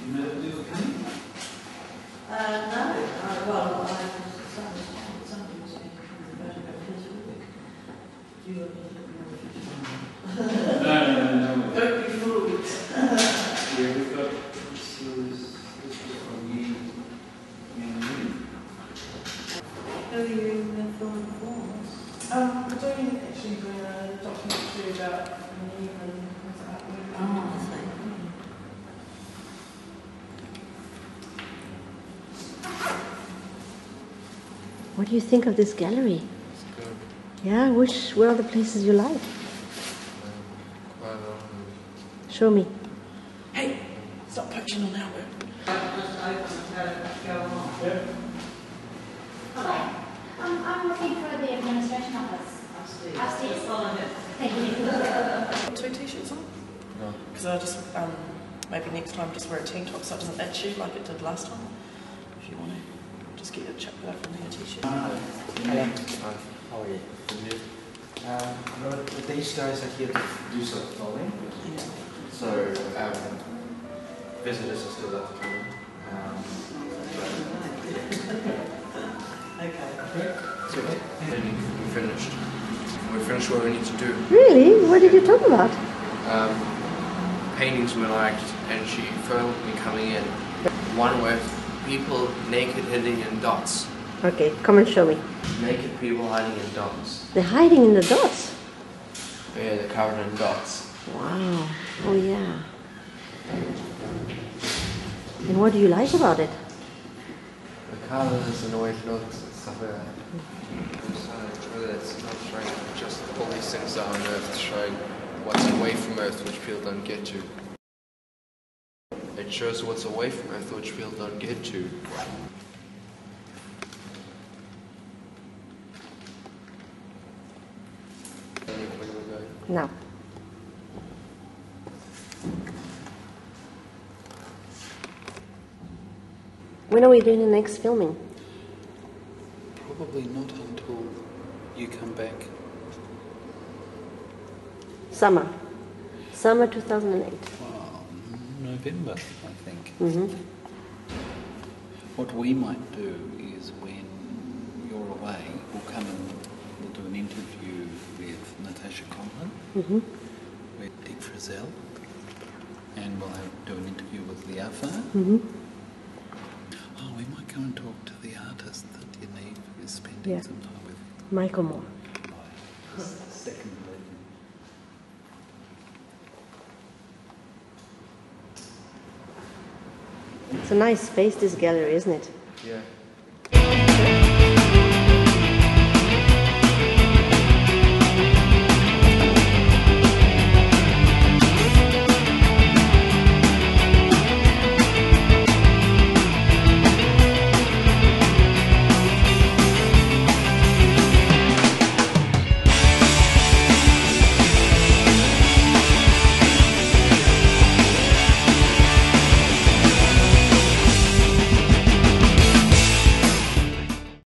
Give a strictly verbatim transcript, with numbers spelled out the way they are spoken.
know that we were coming? Uh, no. Uh, well, I somebody somebody was saying we were going to go to Elizabeth. Do you want to look more? No, no, no, no. Don't be fooled. Yeah, we've got this was this was from you and me. Who are you uh, filming for? Um, we're doing actually doing a documentary about me and things like that. Oh, I see. What do you think of this gallery? It's good. Yeah, which, where are the places you like? Um, quite a lot of Show me. Hey, stop poaching on our work. Just open and go on. Yeah. Hi, um, I'm looking for the administration office. Upstairs. Upstairs. Follow it. Thank you. Two t-shirts on? No. Because I just, um, maybe next time just wear a tank top so it doesn't itch you like it did last time. If you want to, just get your chuck it up in your t-shirt. Hello. Hi. How are you? And you? Um, I know that these guys are here to do some filming, Yeah. so um, visitors are still at the time. Um, Okay. it's okay. We finished. We finished what we need to do. Really? What did you talk about? Um, paintings we liked, and she filmed me coming in. One with people naked hiding in dots. Okay, come and show me. Naked people hiding in dots. They're hiding in the dots. Yeah, they're covered in dots. Wow. Oh yeah. And what do you like about it? The colours and the way it looks and stuff like that. Besides, really, it's not showing just all these things that are on Earth, it's showing what's away from Earth which people don't get to. It shows what's away from Earth which people don't get to. Now. When are we doing the next filming? Probably not until you come back. Summer. Summer two thousand eight. Well, November, I think. Mm-hmm. What we might do is when you're away, we'll come and we'll do an interview with Natasha Conlon, Mm-hmm. with Dick Frizzell, and we'll have, do an interview with Liafa. Mm-hmm. Oh, we might go and talk to the artist that Yaniv is spending Yeah. some time with. Michael Moore. Oh, second legend. It's a nice space, this gallery, isn't it? Yeah.